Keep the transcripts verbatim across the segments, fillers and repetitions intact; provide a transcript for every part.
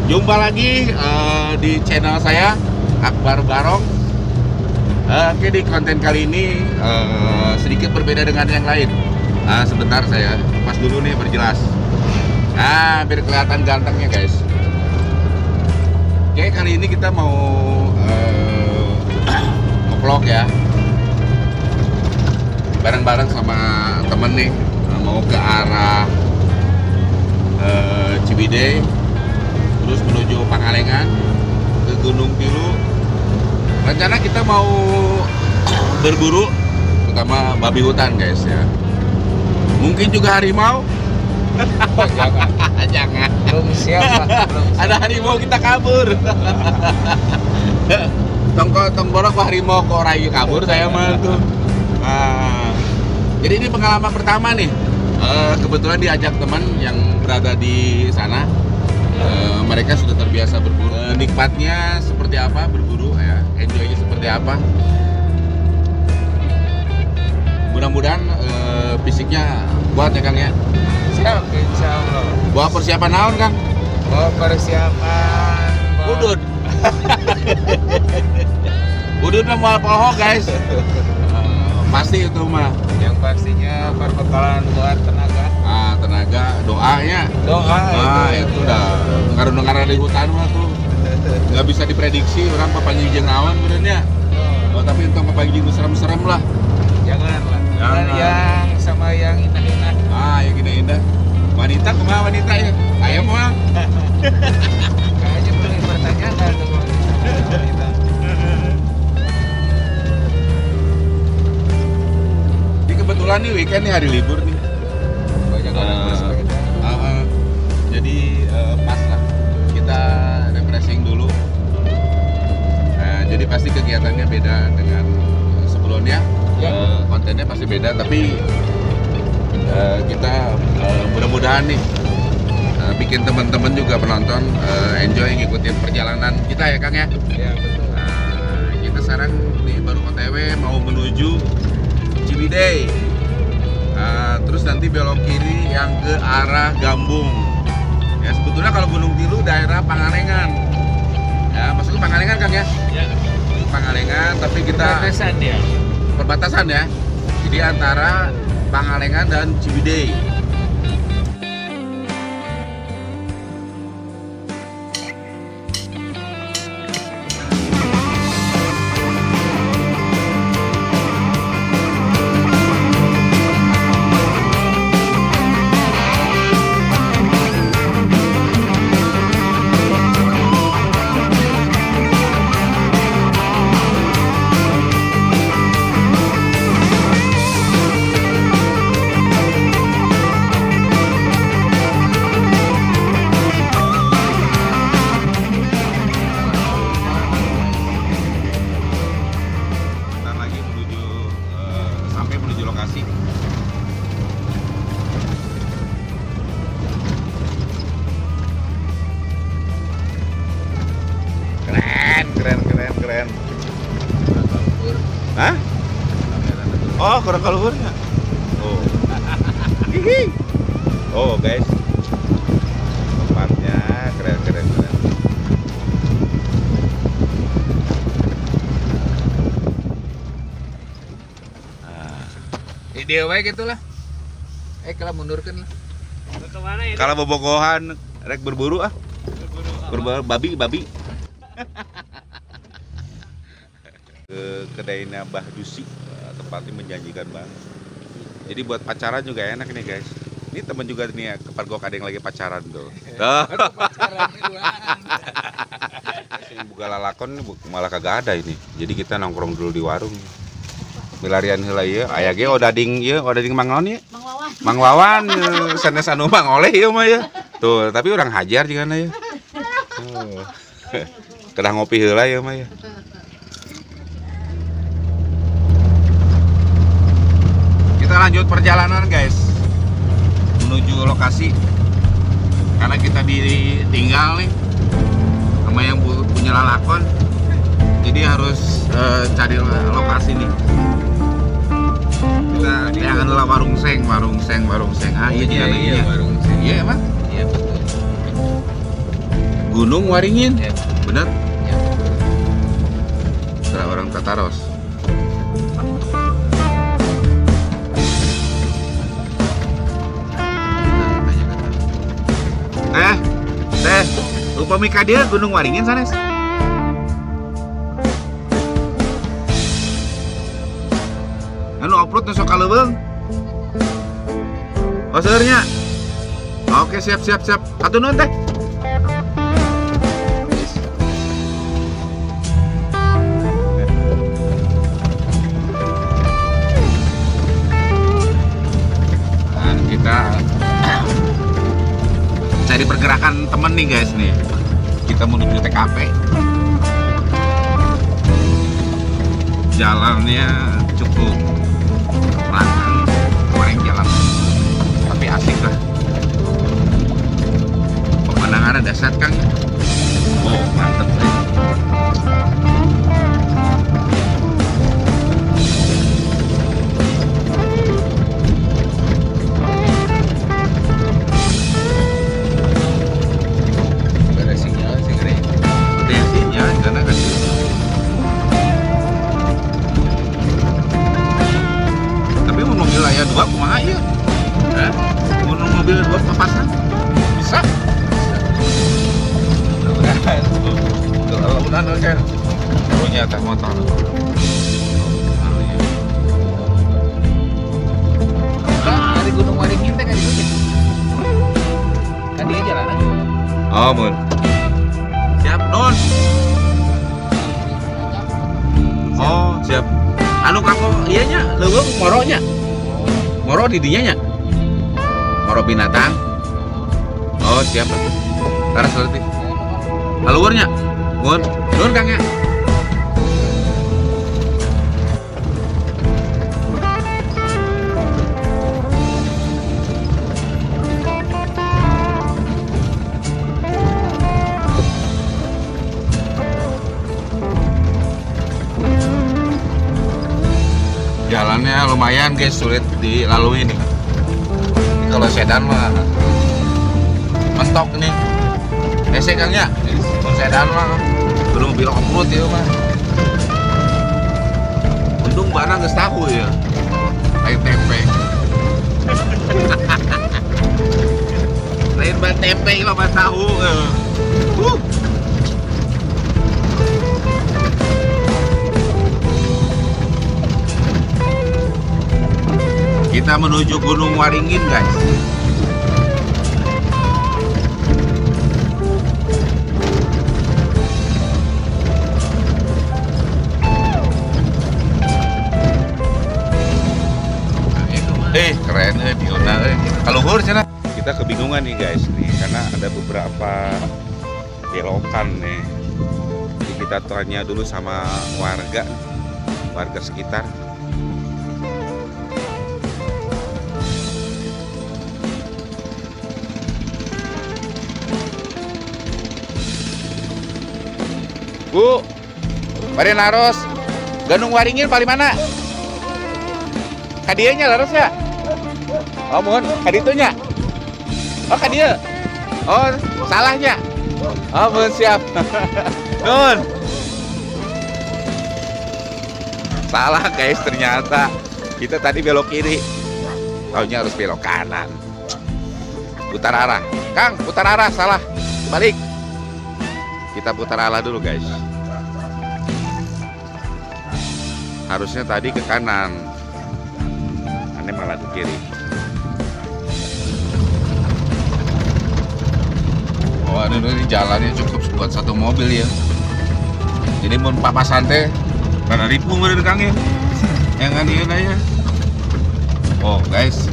Jumpa lagi uh, di channel saya Akbar Barong. uh, Oke, di konten kali ini uh, sedikit berbeda dengan yang lain. uh, Sebentar saya pas dulu nih berjelas. Nah, biar kelihatan gantengnya guys. Oke, kali ini kita mau uh, nge-vlog ya, bareng-bareng sama temen nih, mau ke arah uh, Ciwidey, terus menuju Pangalengan, ke Gunung Tilu. Rencana kita mau berburu, terutama babi hutan guys ya. Mungkin juga harimau. Oh, jangan. Jangan. Belum siap, Pak. Belum siap. Ada harimau kita kabur. Tongko tongborok kok harimau kok rayu kabur saya mah tuh. Nah, jadi ini pengalaman pertama nih. Uh, kebetulan diajak teman yang berada di sana. Uh, mereka sudah terbiasa berburu. Uh, nikmatnya seperti apa berburu ya, enjoynya seperti apa. Mudah-mudahan uh, fisiknya kuat ya Kang ya. Siap, insya Allah. Bawa persiapan naon Kang? Bawa persiapan. bawa- Udud. Udud mah moal poho guys. Uh, pasti itu mah. Yang pastinya perbekalan buat tenaga. Ah, tenaga, doanya. Doa Ah, itu udah ngaruh-ngaruh di hutan mah tuh. Nggak bisa diprediksi orang papanjing jeung naon benernya. Oh, tapi untuk papanjing nu serem-serem lah. Jangan lah. Jangan. Dan yang sama yang indah-indah. Ah, yang indah-indah. Wanita kumaha wanita ya? Aya moal. Kayaknya perlu pertanyaan tuh. Wanita. Ini kebetulan nih weekend nih, hari libur nih. Banyak orang Ah, bersepeda. ah, ah. Jadi eh, pas lah kita refreshing dulu. Nah, jadi pasti kegiatannya beda dengan sebelumnya. Ya. Eh, kontennya pasti beda, tapi eh, kita eh, mudah-mudahan nih eh, bikin teman-teman juga penonton eh, enjoy ngikutin perjalanan kita ya Kang ya. Ya, betul. Nah, kita sekarang nih baru O T W mau menuju Ciwidey. Nah, terus nanti belok kiri yang ke arah Gambung. Ya sebetulnya kalau Gunung Tilu daerah Pangalengan. Ya maksudnya Pangalengan Kang ya. Ya, Pangalengan, tapi kita perbatasan dia. perbatasan ya. Jadi antara Pangalengan dan Ciwidey. Bentar lagi menuju eh, sampai menuju lokasi. Keren, keren, keren, keren. Hah? Oh, kurang kaluhurnya. Oh. Hihi. Oh, guys. Tempatnya keren, keren, keren. Ide wae gitu lah. Eh, kalau mundurkan lah. Kemana ya? Kalau bobogohan rek berburu ah. Berburu babi, babi. Ke kedainya Mbah Dusi, tempatnya menjanjikan banget. Jadi buat pacaran juga enak nih guys. Ini temen juga nih ya, kepargok ada yang lagi pacaran tuh. Tuh. Si buka lalakon malah kagak ada ini. Jadi kita nongkrong dulu di warung. Milarian heula ieu, aya ge odading ieu, odading Mang Naon ieu? Mang Wawan. Mang Wawan, eh, sanes anu Mang Oleh ieu mah ya. Tuh, tapi orang hajar juga ya. Oh. Kedah ngopi heula ya mah ya. Kita lanjut perjalanan guys, menuju lokasi. Karena kita ditinggal nih sama yang punya lalakon, jadi harus uh, cari lokasi nih. Kita jangan lah warung seng, warung seng, warung seng. Ah iya, Iya, jalan iya, iya. warung seng. Iya emang. Iya betul. Gunung Waringin. Ya. Bener? Ya. Serah orang Tataros. Eh, teh, upami ka dia Gunung Waringin sanes. Anu upload nu sok kaleuweung. Oh, seurnya. Oke, siap siap siap. Atuh nuhun teh. Nah, kita cari pergerakan temen nih guys nih. Kita menuju T K P. Jalannya cukup rangkang, goreng jalan, tapi asik lah. Pemandangannya dahsyat Kang. Oh mantep nih. Ya dua kumaha ieu? Hah? Mun mobil dua papasan? Bisa? Mudah-mudahan. Tuh, mudah-mudahan kan. Punya teh motor. Nah, dari Gunung Waringin teh kan itu. Kan dia jalanan. Oh, mun. Siap, Nun. Oh, siap. Anu kako ieu nya, leuweung moronya. Moro di dinya nya? Moro binatang? Oh siap lah. Taras berarti. Haluurnya? Mun, nun Kang ya. Jalannya lumayan guys, sulit dilalui nih. Ini kalau sedan mah mentok nih. Ese Kang ya, kalau sedan mah belum mobil off-road ya mah. Untung barang geus tahu ya. Lain tempe. Lain ban tempe mah ban tahu. Uh. Kita menuju Gunung Waringin guys. Eh keren eh Diona eh. Kalau luhur cenah. Kita kebingungan nih guys nih karena ada beberapa belokan nih. Jadi kita tanya dulu sama warga warga sekitar. Bu, mari naros Gunung Waringin paling mana? Kadianya laros ya? Oh mohon, kaditunya. Oh kadia. Oh salahnya. Oh mohon siap. Nun. Salah guys ternyata. Kita tadi belok kiri. Taunya harus belok kanan. Putar arah. Kang, putar arah salah. Balik. Kita putar arah dulu guys. Harusnya tadi ke kanan. Aneh malah ke kiri. Oh, aduh, ini jalannya cukup buat satu mobil ya. Jadi mau papasan teh karena ripung udah Kang ya. Yang kan ieu ya. Oh, guys.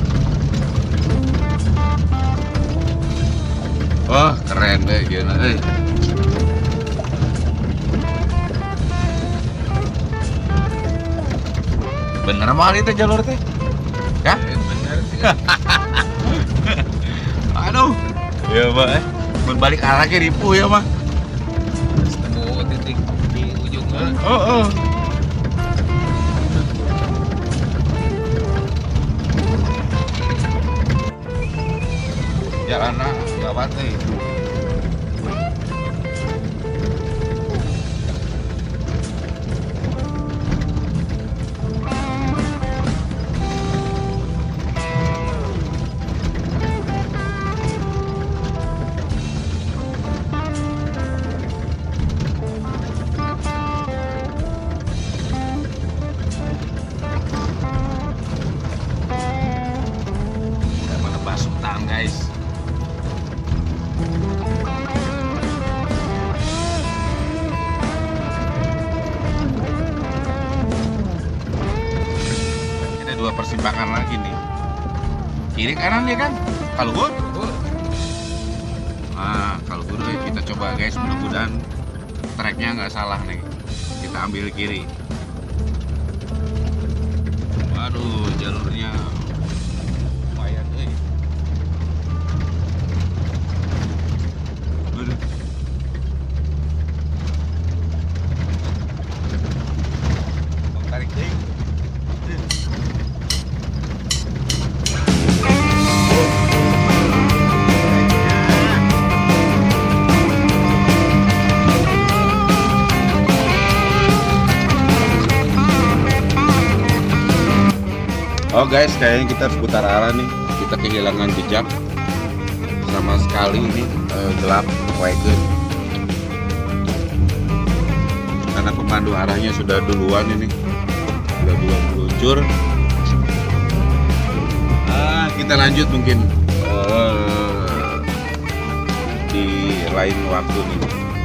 Wah, keren deh gimana euy. Bener mah itu jalur teh? Ya? Bener sih. Aduh. Ya, Pak. Eh. Mun balik arahnya ripuh ya, mah. Ketemu titik di ujungnya. Oh, oh. Jalanna gawat euy. dua persimpangan lagi nih. Kiri kanan ya kan? Kalau gue, nah kalau gue kita coba guys, mudah-mudahan treknya nggak salah nih. Kita ambil kiri. Waduh, jalurnya lumayan eh. Waduh. Bang tarik deh. Oh guys, kayaknya kita harus putar arah nih. Kita kehilangan jejak sama sekali ini eh, gelap wagon. Karena pemandu arahnya sudah duluan ini, sudah duluan meluncur. Ah, kita lanjut mungkin eh, di lain waktu nih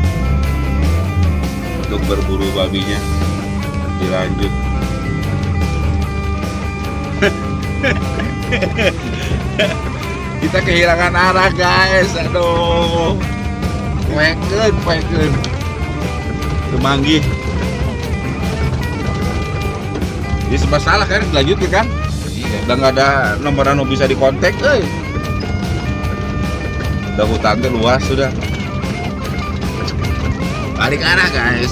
untuk berburu babinya. Dilanjut. Kita kehilangan arah guys, aduh, wagon, wagon, kemanggih. Ini sebab salah kan, dilanjutkan kan? Iya. Udah nggak ada nomor anu bisa dikontak, eh. Udah hutan tuh luas sudah. Balik arah guys.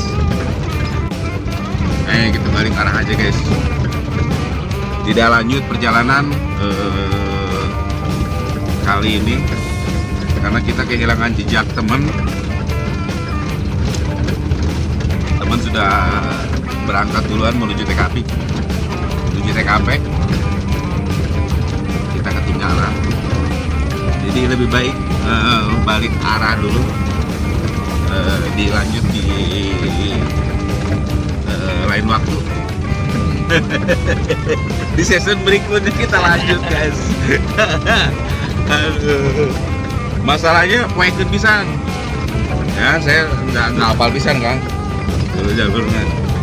Eh, kita balik arah aja guys. Tidak lanjut perjalanan eh, kali ini karena kita kehilangan jejak teman. Teman sudah berangkat duluan menuju T K P, menuju T K P. Kita ketinggalan. Jadi lebih baik eh, balik arah dulu, eh, dilanjut di eh, lain waktu. Di season berikutnya kita lanjut guys. Aduh. Masalahnya wagon pisan. Ya saya nggak nggak hafal pisan kan. Dulu jalurnya.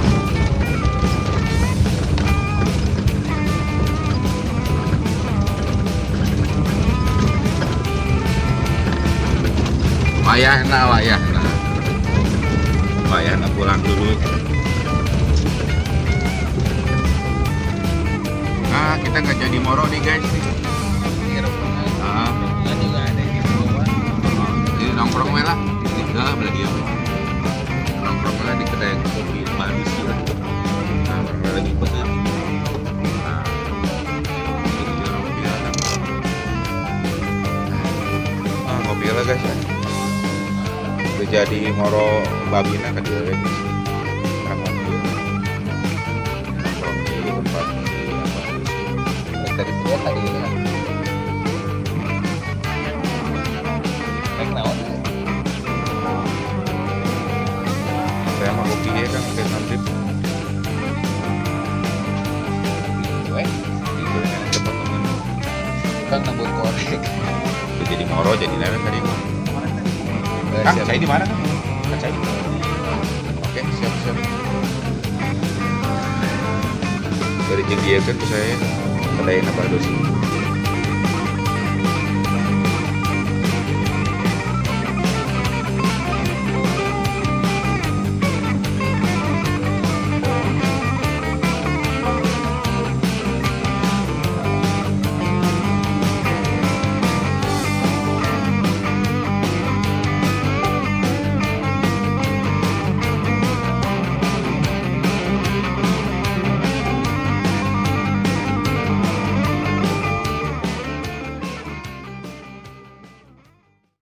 Wayahna, wayahna, wayahna pulang dulu. Ah, kita nggak jadi moro nih guys. Ah, juga ada di bawah. ini nongkrong lah. Enggak, beli dia. Nongkrong lah di kedai kopi manis lah. Nah, mereka lagi pesen. Nah, ini dia kopi lah. Ah, kopi lah guys. Udah jadi moro babina kan dia guys. Nongkrong di tempat Dari sini tadi ini kan. Naik naon? saya mau kopinya kan pakai santip. Weh, Itu yang cepat temen. kan nambut korek. Udah jadi moro jadi lewat tadi. Eh, Kang, siap. saya di mana kan? Kan saya. Oke, siap siap. Dari jadi dia kan tuh saya kedai apa dosi.